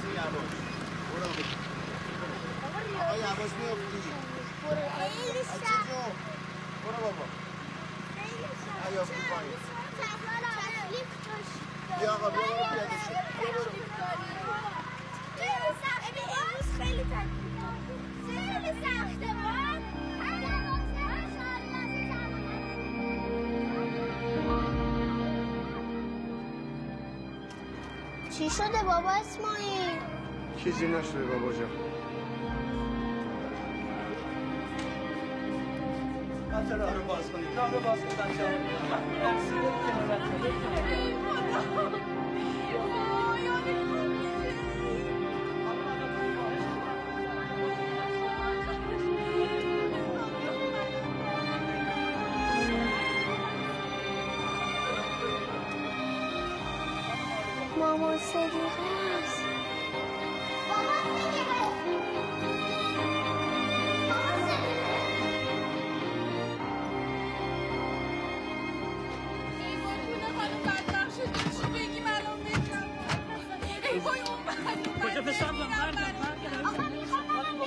یواش برو آقا یواش میافتی خیلی سخت برو بابا ایافتی پایین بیا آقا بیا برو پیادش خیلی سخته امروز خیلی خیلی سخته چی شده بابا اسماعیل؟ چیزی نشده بابا جان بچه راه رو باز کنید راه رو باز کنید بچه مامان صدیقه است مامان صدیقه ای بای خانم بدبخت شدیم چی بگیم الان بگم ای بای اون کجا پسرم آقا میخوام منم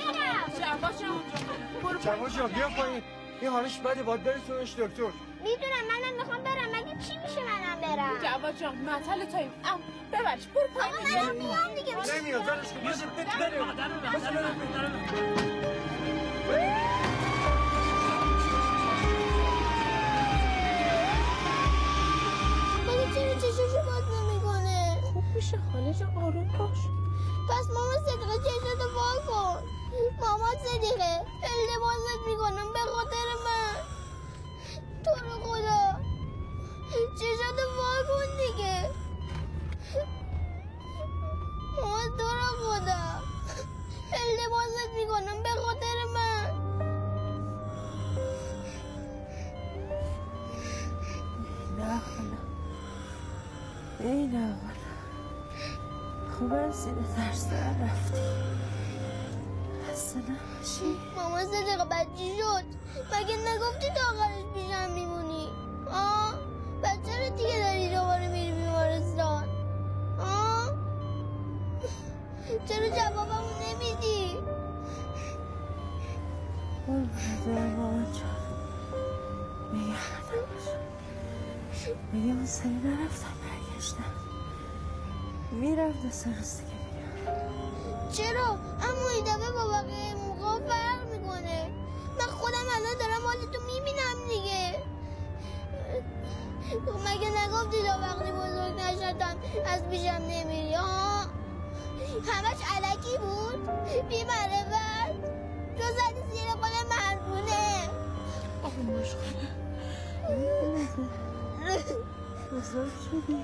برم جوان جان بیا پایین این حالش بده باید برسونش دکتر میدونم منم میخوام برم مگه چی میشه منم برم جواد جان معطل تاییم ببرش برو پایین آقا منم میام دیگه نمیاد ولش کن باشه مگه چرا چشاشو باز نمیکنه خوب میشه خاله جان آروم باش پس مامان صدیقه چشاتو باز کن مامان صدیقه التماست میکنم به خاطر من تو رو خدا چشاتو باز کن دیگه مامان تو رو خدا التماست میکنم به خاطر من نه خاله ای نه خاله خوب از زیر ترس دارم رفتی خسته نباشی مامان صدیقه بعد چی شد مگه نگفتی تا آخرش پیشم میمونی بعد چرا دیگه داری دوباره میری بیمارستان چرا جوابمو نمیدی قربونت مامان جان نگران نباش میگه اون سری نرفتم برگشتم میرم ده سه روز دیگه میام چرا؟ اما این دفعه با بقیه موقع فرق میکنه من خودم الان دارم حال تو میبینم دیگه مگه نگفتی تا وقتی بزرگ نشدم از پیشم نمیری همش علکی بود بی معرفت تو زدی زیر خودم مردونه آقا مشخوره بزرگ شدی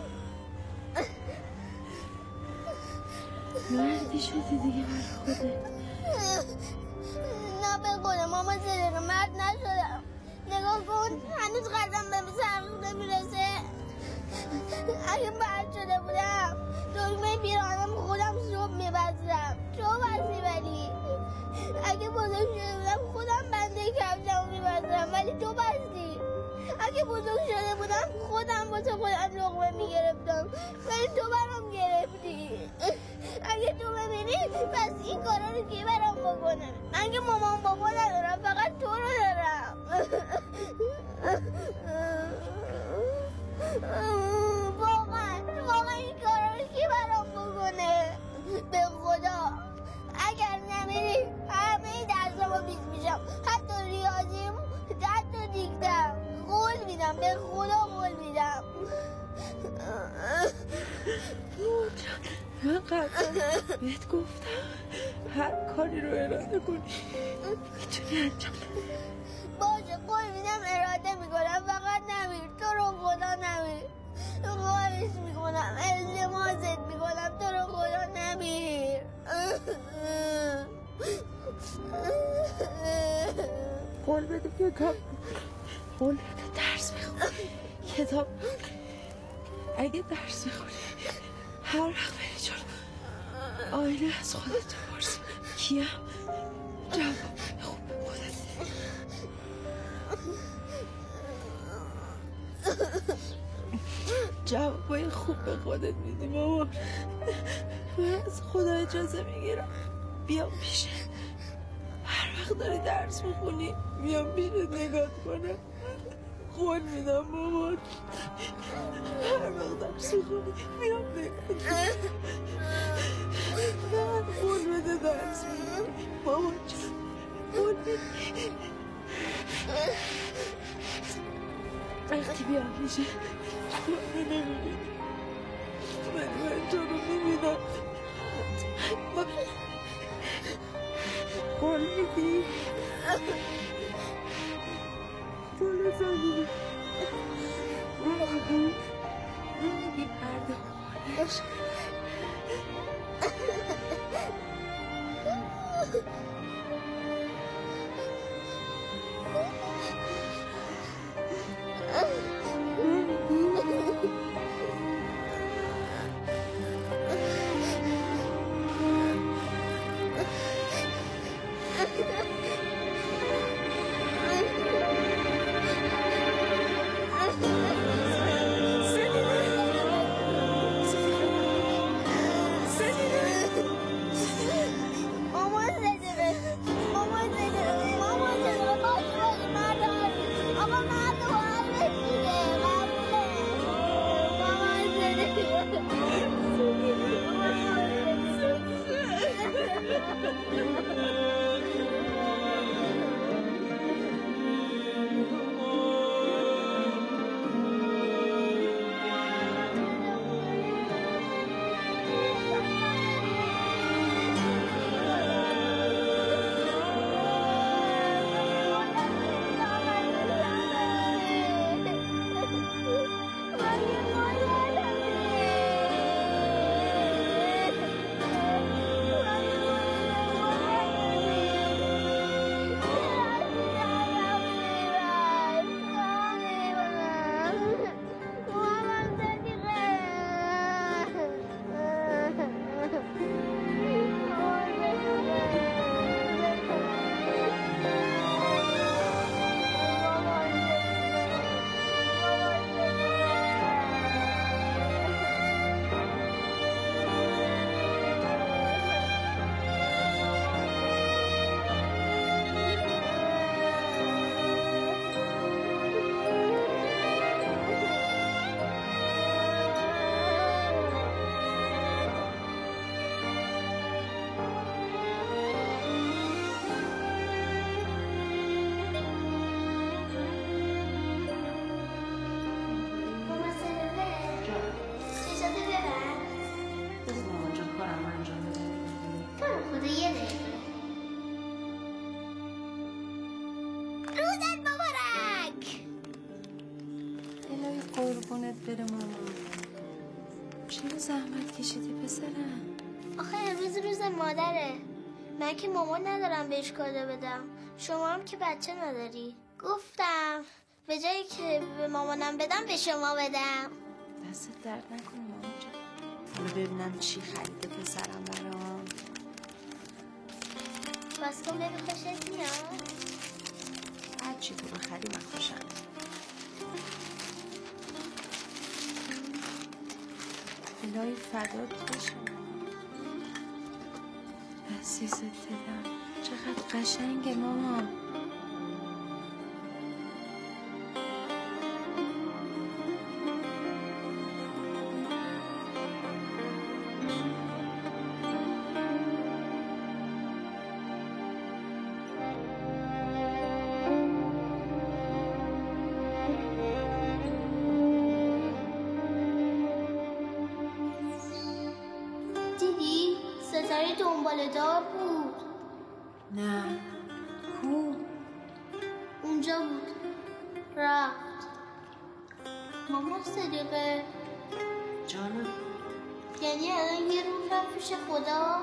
مردی شدی دیگه بر خودت نه به خودم ماما صدیقه مرد نشدم نگاه کن هنوز قدم به سرخ نمیرسه اگه مرد شده بودم دکمه پیراهنم خودم صبح میبستم تو بستی ولی اگه بزرگ شده بودم خودم بنده کفشم میبستم ولی تو بستی اگه بزرگ شده بودم خودم واسه خودم لقمه میگرفتم ولی تو برام گرفتی اگه تو ببینی پس این کارا رو کی برام بکنه من که مامان بابا ندارم فقط تو رو دارم واقعا این کارا رو کی برام بکنه به خدا اگر نمیری همه درسامو بیس میشم حتی ریاضیم حتی دیکتم قول میدم به خدا قول میدم من قطعا بهت گفتم هر کاری رو اراده کنی میتونی انجام باشه قول میدم اراده میکنم فقط نمیر تو رو خدا نمیر خواهش میکنم التماست میکنم تو رو خدا نمیر قول بده کتاب قول بده درس بخونی کتاب اگه درس بخونی هر وقت بری جلو آینه از خودت بپرس کیم جواب خوب خودت جوابای خوب به خودت میدی مامان. من از خدا اجازه میگیرم بیام پیشت. هر وقت داری درس میخونی بیام پیشت نگات کنم. قول میدم مامان. هر وقت درس میخونی بیام نگات کنم. من قول بده درس میخونی مامان جان. قول بده. وقتی بیام پیشت تو رو نمیبینی ولی من تو رو میبینم. قول میدی؟ قول زنی این پرده خونش قربونت بره مامان. چرا زحمت کشیدی پسرم؟ آخه امروز روز مادره. من که مامان ندارم بهش کادو بدم. شما هم که بچه نداری. گفتم به جایی که به مامانم بدم به شما بدم. دستت درد نکنه مامان جان. حالا ببینم چی خریده پسرم برام. بس کن ببین خوشت میاد؟ هر چی تو بخری من خوشم. الهی فدات بشم. عزیزت دلم چقدر قشنگه مامان. دیدی؟ ستاره دنبال دار بود. نه کو؟ اونجا بود. رفت. مامان صدیقه جانم یعنی الان یه روز رفت پیش خدا؟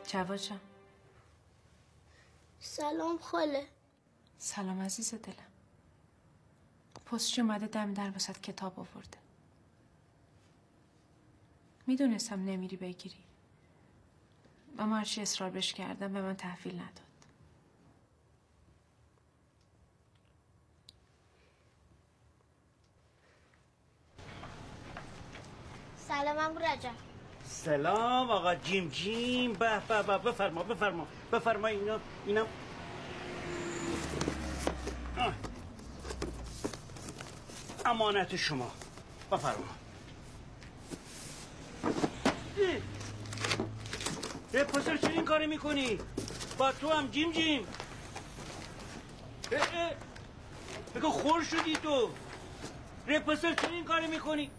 جواد جان. سلام خاله. سلام عزیز دلم. پستچی اومده دم در واسه کتاب آورده. میدونستم نمیری بگیری. اما هرچی اصرار بهش کردم به من تحویل نداد. سلام عمو رجب. سلام آقا جیم جیم. به به به، بفرما اینا امانت شما. بفرما. پسر چرا این کاری میکنی؟ با تو هم جیم جیم. بگو خور شدی تو. پسر چرا این کاری میکنی؟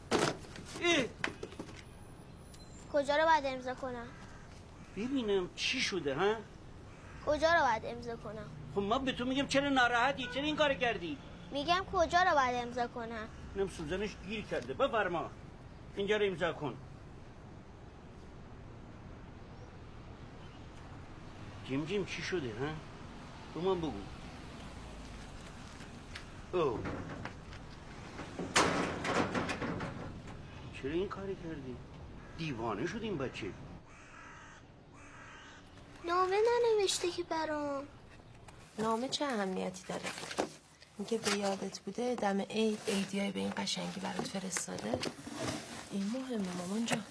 کجا رو باید امضا کنم؟ ببینم چی شده ها؟ کجا رو باید امضا کنم؟ خب من به تو میگم چرا ناراحتی؟ چرا این کار کردی؟ میگم کجا رو باید امضا کنم؟ اینم سوزنش گیر کرده. بفرما اینجا رو امضا کن. جیم جیم چی شده ها؟ تو من بگو. او چرا این کاری کردی؟ دیوانه شد این بچه. نامه ننوشته که برام. نامه چه اهمیتی داره؟ اینکه به یادت بوده دم عید عیدیای به این قشنگی برات فرستاده. این مهمه مامان جان.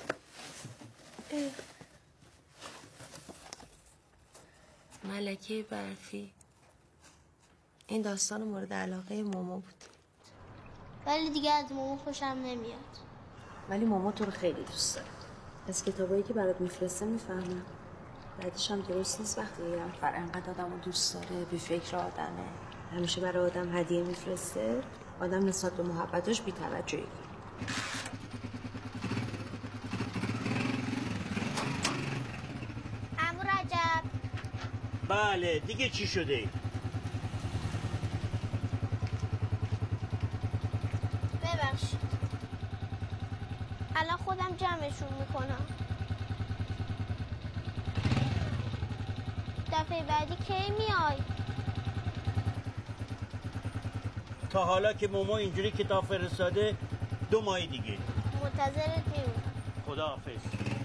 ملکه برفی. این داستان مورد علاقه ماما بود. ولی دیگه از مامان خوشم نمیاد. ولی ماما تو رو خیلی دوست داره. از کتابایی که برات میفرسته میفهمم. بعدش هم درست نیست وقتی یه نفر انقدر آدم رو دوست داره، به فکر آدمه، همیشه برای آدم هدیه میفرسته، آدم نسبت به محبتش بی‌توجهی. عمو رجب. بله دیگه چی شده؟ ببخشید. الان خودم جمعشون میکنم. دفعه بعدی کی میای؟ تا حالا که مومو اینجوری کتاب فرستاده 2 ماه دیگه. منتظرت میمونم. خداحافظ.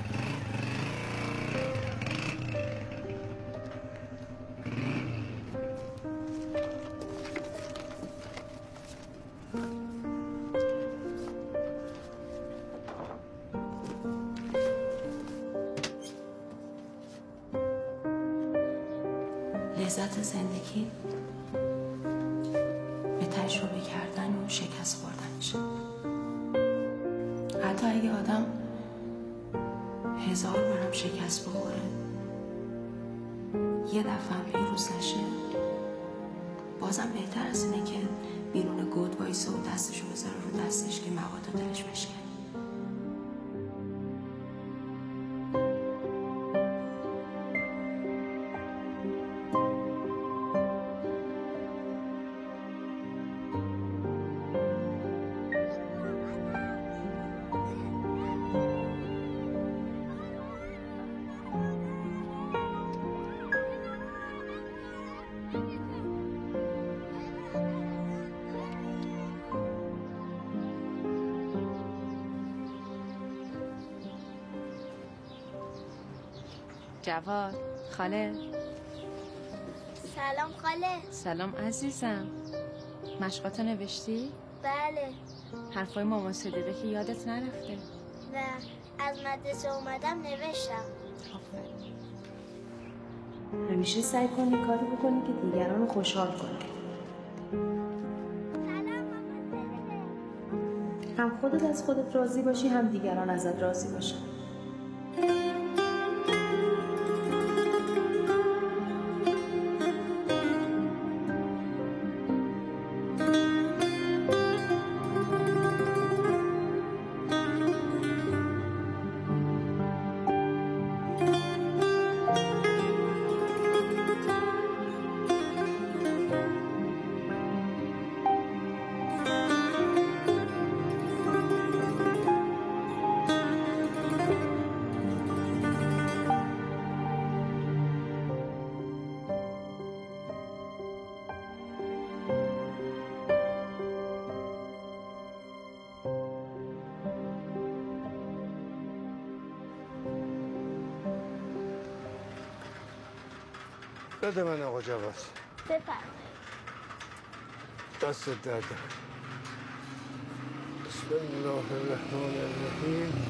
لذت زندگی به تجربه کردن و شکست خوردنشه. حتی اگه آدم 1000 بارم شکست بخوره، یه دفعه هم پیروز نشه، بازم بهتر از اینه که بیرون گود وایسه و دستشو بذاره رو دستش که مواد دلش بشکنه. جواد، خاله. سلام خاله. سلام عزیزم. مشقاتو نوشتی؟ بله. حرفای مامان صدیقه که یادت نرفته؟ نه، از مدرسه اومدم نوشتم. آفرین. همیشه سعی کنی کاری بکنی که دیگران رو خوشحال کنی. هم خودت از خودت راضی باشی، هم دیگران ازت راضی باشن. بده من آقا جواد. بفرمایید. دست درد. بسم الله الرحمن الرحیم.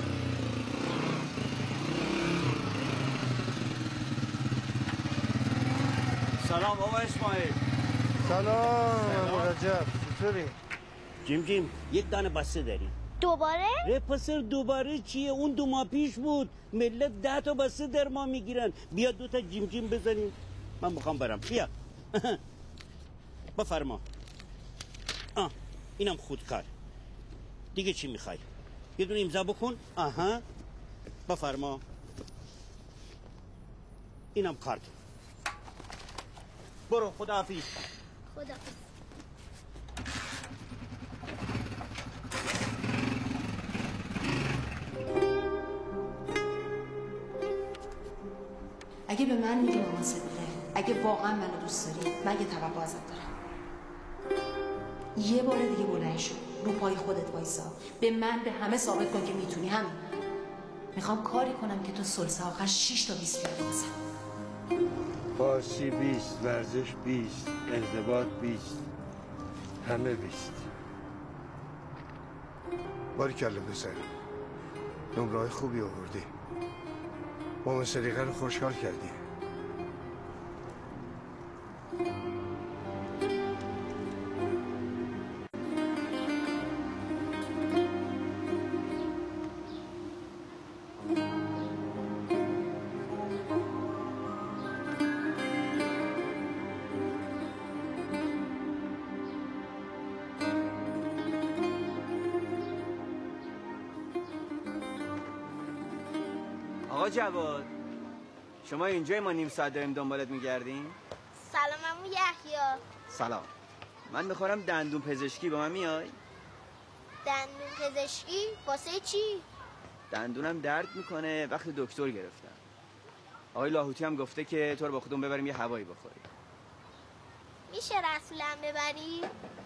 سلام آقا اسماعیل. سلام رجب، چطوری؟ جیم یک دانه بسته داری؟ دوباره؟ پسر دوباره چیه؟ اون 2 ماه پیش بود. ملت 10 تا بسته در ما میگیرن. بیا 2 تا جیم بزنیم. من میخوام برم. بیا. بفرما. اینم خودکار. دیگه چی میخوای؟ یه دونه امضا بکن. آها. بفرما. اینم کارت. برو خداحافظ. خداحافظ. اگه به من میگی مامان صدقه، اگه واقعا منو دوست داری، من یه توقع ازت دارم. یه بار دیگه بلند شو، رو پای خودت وایسا، به من به همه ثابت کن که میتونی. همین. میخوام کاری کنم که تو ثلث آخر 6 تا 20 بیاد واسم. فارسی 20، ورزش 20، ارتباط 20، همه 20. باریکلا پسر، نمره‌های خوبی آوردی. مامان صدیقه رو خوشحال کردی. آقا جواد، شما اینجای ما نیم ساعت داریم دنبالت میگردیم؟ سلام عمو یحیی. سلام. من میخورم دندون پزشکی، با من میای؟ دندون پزشکی؟ واسه چی؟ دندونم درد میکنه، وقتی دکتر گرفتم. آقای لاهوتی هم گفته که تو رو با خودمون ببریم یه هوایی بخوری. میشه رسولم ببری؟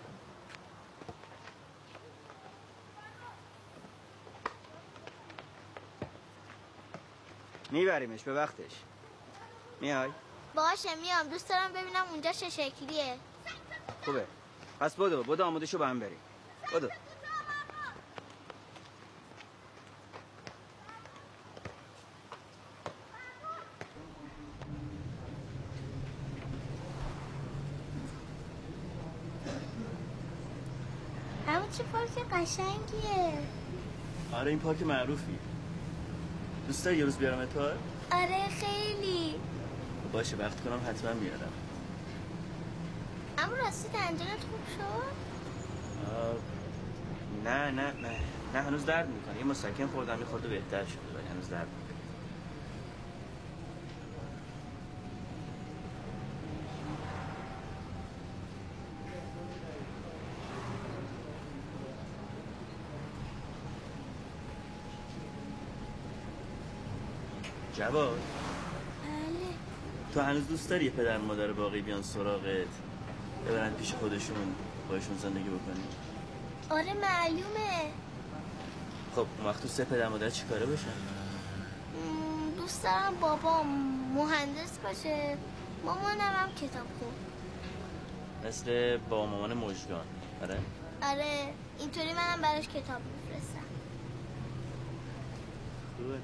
میبریمش به وقتش. میای؟ باشه میام، دوست دارم ببینم اونجا چه شکلیه. خوبه. پس بدو آماده شو با هم بریم. بدو. همون چه پارک قشنگیه. آره این پارک معروفی. دوست داری یه روز بیارم تو؟ آره خیلی. باشه وقت کنم حتما میارم. اما راستی دندونت خوب شد؟ نه هنوز درد میکنه. یه مسکن خوردم یه خورده بهتر شده ولی هنوز درد میکنه. جواد بله. تو هنوز دوست داری یه پدر مادر باقی بیان سراغت ببرن پیش خودشون باشون زندگی بکنی؟ آره معلومه. خب اون وقت تو 3 پدر مادر چی کاره باشن؟ دوست دارم بابام مهندس باشه، مامانم هم کتاب خون. مثل با مامان مژگان. آره اینطوری منم براش کتاب میفرستم. خوبه.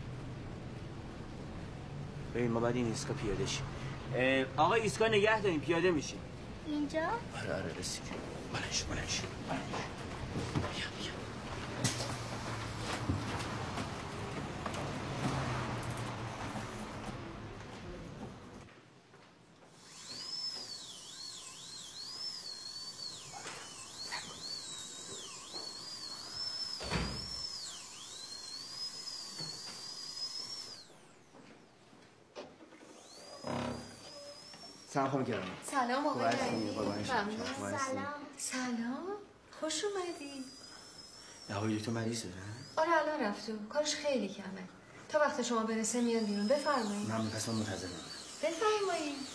ببین ما بعد این ایستگاه پیاده شیم. آقا ایستگاه نگه داریم، پیاده میشیم. اینجا؟ آره رسید. بلنش. بیا. سلام خانم گرامی. سلام آقای علی. سلام. سلام. خوش اومدی. نه آقای دکتر مریض داره؟ آره الان رفت تو. کارش خیلی کمه. تا وقت شما برسه میاد بیرون. بفرمایید. من پس منتظرم. بفرمایید.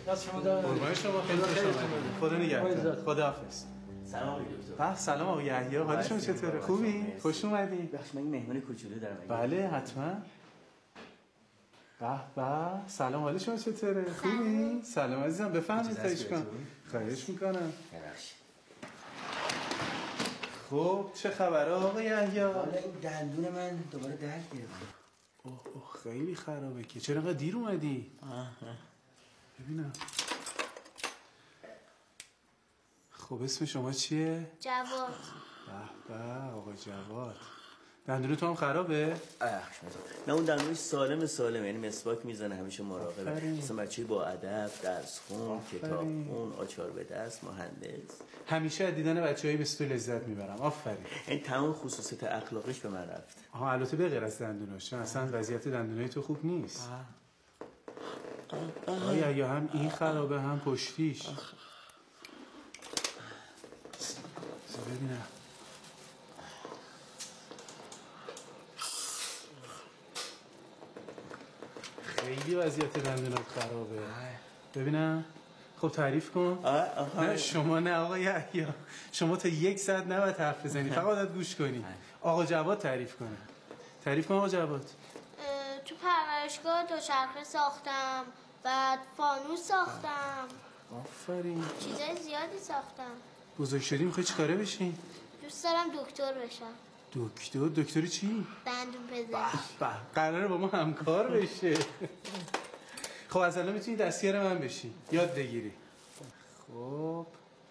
قربان شما، خیلی خوش آمدید. خدا نگهدار. خداحافظ. سلام آقای دکتر. سلام آقای یحیی. حال شما چطوره؟ خوبی؟ خوش اومدی. بخش من مهمون کوچولو دارم. بله حتما. به سلام، حال شما چطوره؟ خوبی؟ سلام عزیزم، بفرمایید. خواهش میکنم. خب چه خبره آقای یحیی؟ حالا این دندون من دوباره درد گرفت. اوه خیلی خرابه که. چرا انقدر دیر اومدی؟ ببینم. خب اسم شما چیه؟ جواد. به آقا جواد. دندون تو هم خرابه؟ نه اون دندونش سالم، یعنی مسواک میزنه، همیشه مراقبه. مثلا بچه با ادب، درس خون، کتاب خون، آچار به دست، مهندس. همیشه از دیدن بچه‌ای مثل تو لذت میبرم. آفرین. این تمام خصوصیت اخلاقش به من رفت. البته به غیر از دندوناش، اصلا وضعیت دندونای تو خوب نیست. یا هم این خرابه هم پشتیش. ببینم. خیلی وضعیت دندونات خرابه. ببینم. خب تعریف کن. نه شما نه آقا یحیی. شما تا 1 ساعت نباید حرف بزنی، فقط باید گوش کنی. آقا جواد تعریف کنه. تعریف کن آقا جواد. تو پرورشگاه دوچرخه ساختم، بعد فانوس ساختم. آفرین. چیزای زیادی ساختم. بزرگ شدی میخوای چی کاره بشی؟ دوست دارم دکتر بشم. دکتری چی؟ دندون پزشک. قراره با ما همکار بشه. خب از الان میتونی دستیار من بشی، یاد بگیری. خب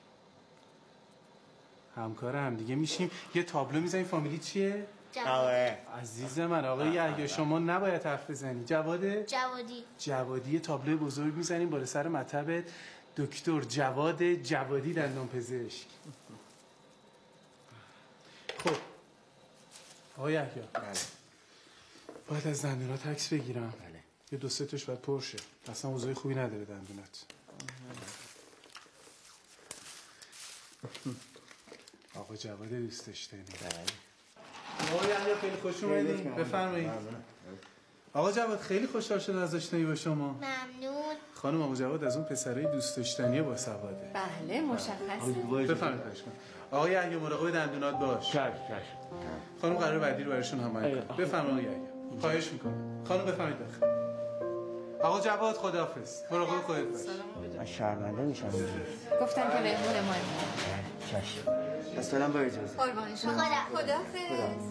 همکار هم دیگه میشیم. یه تابلو میزنی فامیلی چیه؟ جواد. عزیز من آقای یحیی شما نباید حرف بزنی. جوادی یه تابلو بزرگ میزنیم بالا سر مطبت، دکتر جواد جوادی دندان پزشک. خب آقای یحیی باید از دندونات عکس بگیرم. یه 2-3 تاش باید پرشه، اصلا وضعی خوبی نداره دندونات. آقا جواد دوست داشتنی. آقا یحیی خیلی خوش اومدین. بفرمایید. آقا جواد خیلی خوشحال شدم از آشنایی با شما. ممنون. خانم آقا جواد از اون پسرای دوست داشتنی با سواده. بله مشخصه. بفرمایید. آقا یحیی مراقب دندونات باش. چشم. خانم قرار بعدی رو براشون هماهنگ کنه. بفرمایید آقا یحیی. خواهش میکنم. خانم بفرمایید داخل. آقا جواد خداحافظ. مراقب خودت باش. من شرمنده میشم. گفتن که مهمون ما. چشم. پس فعلا با اجازه. قربان شما. خداحافظ.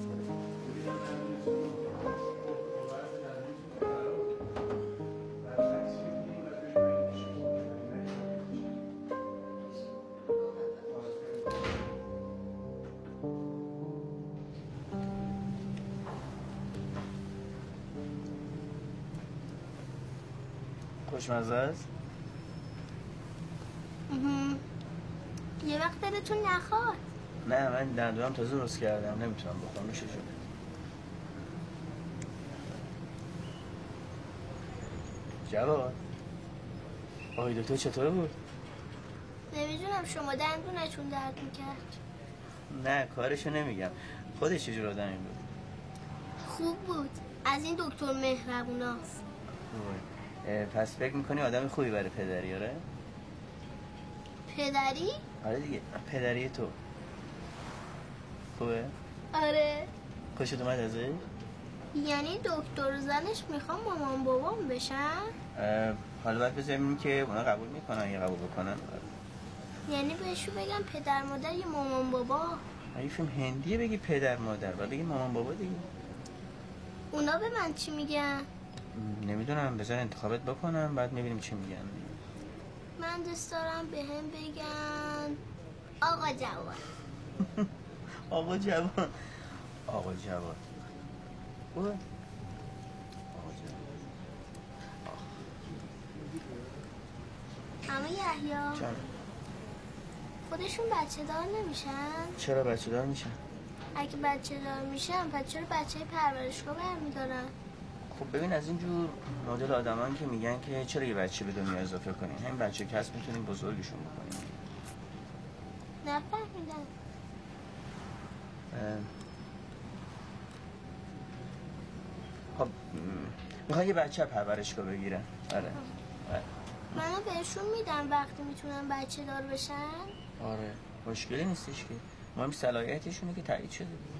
خوشمزه است؟ یه وقت دلتون نخواد. نه من دندونم تازه درست کردم، نمیتونم بخورم. میشه شده. جواد آقای دکتر چطوره بود؟ نمیدونم، شما دندونتون درد میکرد. نه کارشو نمیگم، خودش چجور آدمی بود؟ خوب بود، از این دکتر مهربوناست. پس فکر میکنی آدم خوبی برای پدری؟ آره؟ پدری؟ آره دیگه، پدری تو خوبه؟ آره. خوشت اومد ازش؟ یعنی دکتر زنش میخوام مامان بابام بشن؟ حالا باید بذاریم که اونا قبول میکنن یا قبول بکنن. یعنی بهشون بگم پدر مادر یا مامان بابا؟ اگه فیلم هندیه بگی پدر مادر، باید بگی مامان بابا دیگه. اونا به من چی میگن؟ نمیدونم، بذار انتخابت بکنم بعد میبینیم چی میگن. من دوست دارم به هم بگن آقا جواد. آقا جواد. آقا جواد. خوبه؟ آقا جواد. اما یحیی جان. خودشون بچه دار نمیشن؟ چرا بچه دار میشن؟ اگه بچه دار میشن پس چرا بچه پرورشگاه برمیدارن؟ خب ببین از اینجور مدل آدمان که میگن که چرا یه بچه به دنیا اضافه کنین، همین بچه کس میتونیم بزرگشون بکنیم. نفهمیدم. خب میخوان یه بچه پرورشگاه بگیرن. آره. منو بهشون میدم وقتی میتونن بچه دار بشن؟ آره مشکلی نیستش که مهم صلاحیتشونه که تایید شده بود.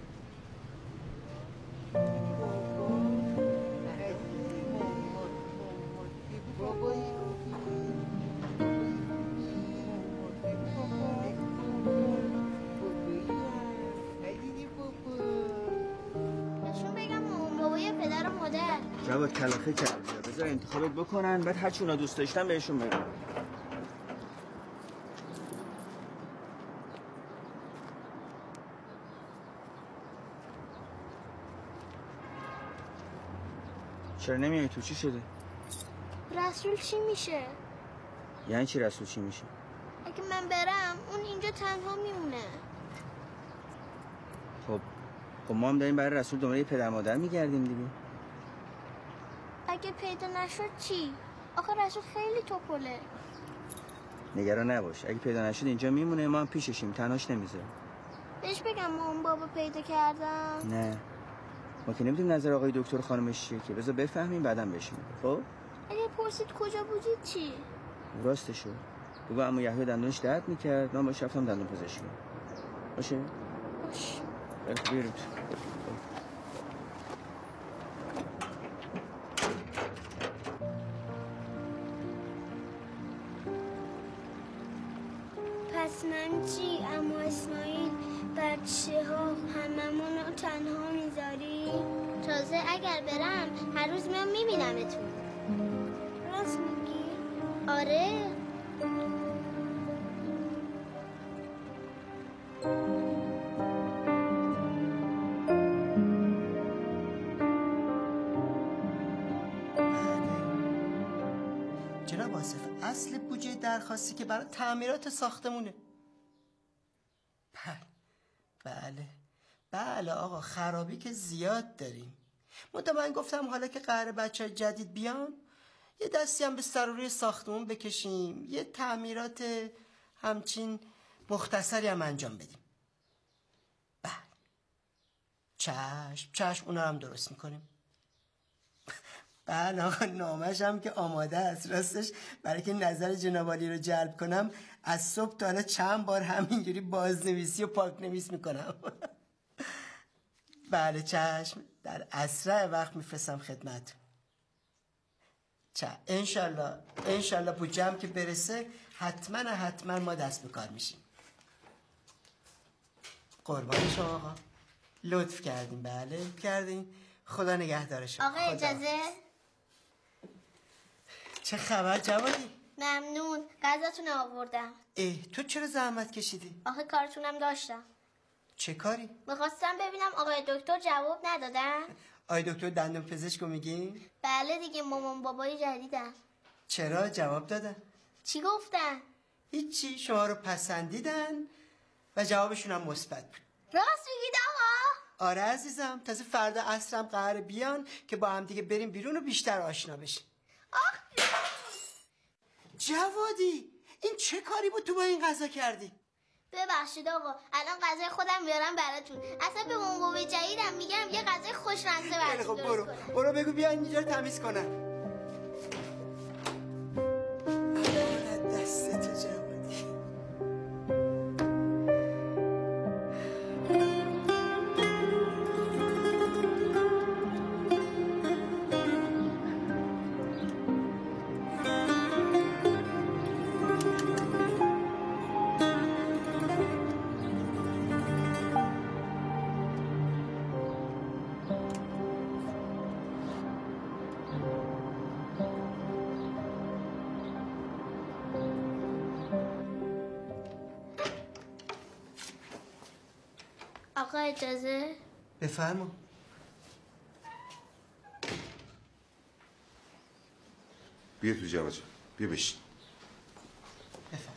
بهشون بگم مامان بابای پدر و مادر. جواد کلافه کردی، بذار انتخابت بکنن بعد هر چی اونا دوست داشتن بهشون بگم. چرا نمیای تو؟ چی شده؟ رسول چی میشه؟ یعنی چی رسول چی میشه؟ اگه من برم اون اینجا تنها میمونه. خب ما هم داریم برای رسول دنبال پدر مادر میگردیم دیگه. اگه پیدا نشد چی؟ آخه رسول خیلی توپله. نگران نباش، اگه پیدا نشد اینجا میمونه، ما هم پیششیم، تنهاش نمیذاریم. بهش بگم مامان بابا پیدا کردم؟ نه ما که نمیدونیم نظر آقای دکتر خانمش چیه که، بذار بفهمیم بعدم بهش میگیم. خب اگه پرسید کجا بودید چی؟ راستشو بگو عمو یحیی دندونش درد میکرد، من باش رفتم دندون پزشکی. باشه؟ باش. بریم. پس من چی؟ اما اسماعیل بچه ها هممون رو تنها میذاری؟ تازه اگر برم هر روز میام میبینمتون. راست میگی؟ آره. جناب آصف، اصل بودجه درخواستی که برای تعمیرات ساختمونه. بله آقا، خرابی که زیاد داریم. من گفتم حالا که قراره بچه جدید بیان یه دستی هم به سروری ساختمون بکشیم، یه تعمیرات همچین مختصری هم انجام بدیم. بله چشم اونا هم درست میکنیم. بله آقا، نامش هم که آماده است. راستش برای که نظر جناب عالی رو جلب کنم از صبح تا حالا چند بار همینجوری بازنویسی و پاک نویس میکنم. بله چشم، در اسرع وقت میفرستم خدمت. انشالله بودجه هم که برسه حتما ما دست به کار میشیم. قربان شما آقا، لطف کردیم. بله کردیم. خدا نگهدار شما. آقا اجازه؟ چه خبر جوادی؟ ممنون، غذاتون آوردم. تو چرا زحمت کشیدی؟ آخه کارتونم داشتم. چه کاری؟ میخواستم ببینم آقای دکتر جواب ندادن. آقای دکتر دندون پزشکو میگی؟ بله دیگه، مامان بابای جدیدم. چرا جواب دادن؟ چی گفتن؟ هیچی، شما رو پسندیدن و جوابشون هم مثبت بود. راست میگید آقا؟ آره عزیزم، تازه فردا عصرم قراره بیان که با هم دیگه بریم بیرون و بیشتر آشنا بشیم. جوادی، این چه کاری بود تو با این غذا کردی؟ ببخشید آقا، الان غذای خودم میارم براتون. اصلا به مامان بابای جدیدم میگم یه غذای خوش رنگه براتون درست کنم. برو بگو بیان اینجا رو تمیز کنن. دست تو جوادی. آقا اجازه؟ بفرما. بیا تو جواد جان، بیا بشین. بفرما.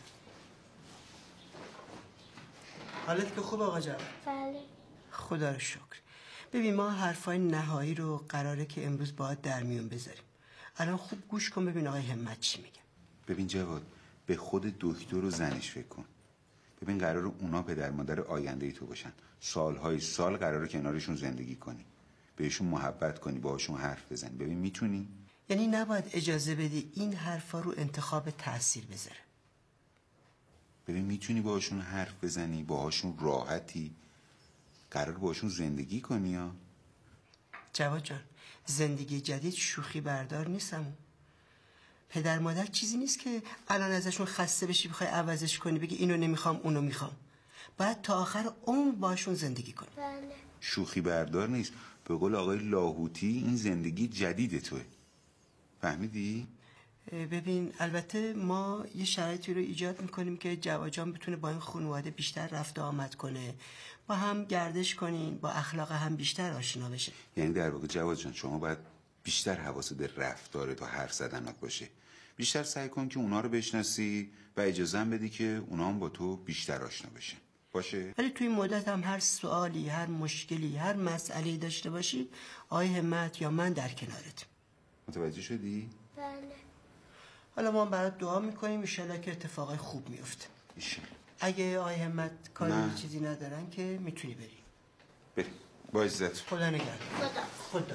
حالت که خوب آقا جواد؟ بله. خدا رو شکر. ببین ما حرفای نهایی رو قراره که امروز باید در میون بذاریم. الان خوب گوش کن ببین آقای همت چی میگه. ببین جواد، به خود دکتر و زنش فکر کن. ببین قراره اونا پدر مادر آینده تو باشن. سالهای سال قراره کنارشون زندگی کنی. بهشون محبت کنی، باهاشون حرف بزنی. ببین میتونی؟ یعنی نباید اجازه بدی این حرفا رو انتخاب تأثیر بذاره. ببین میتونی باهاشون حرف بزنی، باهاشون راحتی، قرار باهاشون زندگی کنی ها. جواد جان، زندگی جدید شوخی بردار نیستم. پدر مادر چیزی نیست که الان ازشون خسته بشی بخوای عوضش کنی، بگی اینو نمیخوام اونو میخوام. باید تا آخر عمر باشون زندگی کنی. بله. شوخی بردار نیست. به قول آقای لاهوتی این زندگی جدید توه. فهمیدی؟ ببین البته ما یه شرایطی رو ایجاد میکنیم که جواد جان بتونه با این خانواده بیشتر رفت و آمد کنه، با هم گردش کنین، با اخلاق هم بیشتر آشنا بشه. یعنی در واقع جواد جان شما باید بیشتر حواست به رفتارت و حرف زدنات باشه. بیشتر سعی کن که اونا رو بشناسی و اجازه هم بدی که اونا هم با تو بیشتر آشنا بشن. باشه؟ ولی توی این مدت هم هر سوالی، هر مشکلی، هر مسئله‌ای داشته باشی، آقای همت یا من در کنارت. متوجه شدی؟ بله. حالا ما برات دعا میکنیم ان که اتفاقای خوب میفته. ایشالله. اگه آقای همت کاری چیزی ندارن که میتونی بری. بری. با عزت. خدا نگهدار. خدا.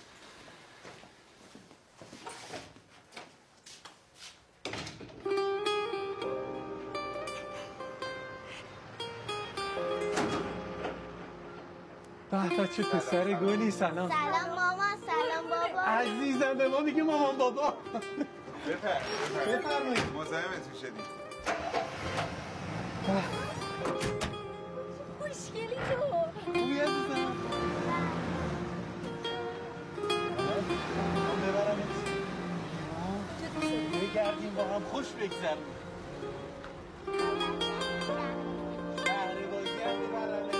به چه پسر گلی. سلام. سلام ماما، سلام بابا. عزیزم به ما میگه مامان بابا. بفرمایید. مزاحمتون شدیم. خوشگلی تو. خوبی عزیزم؟ من ببرمت. بگردیم با هم خوش بگذریم. شهر بازی هم میبرمه.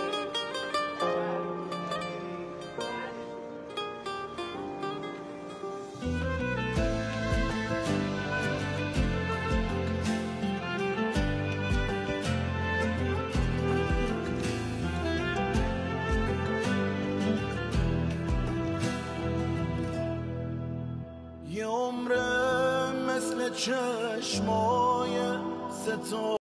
یه عمره مثل چشمای ستاره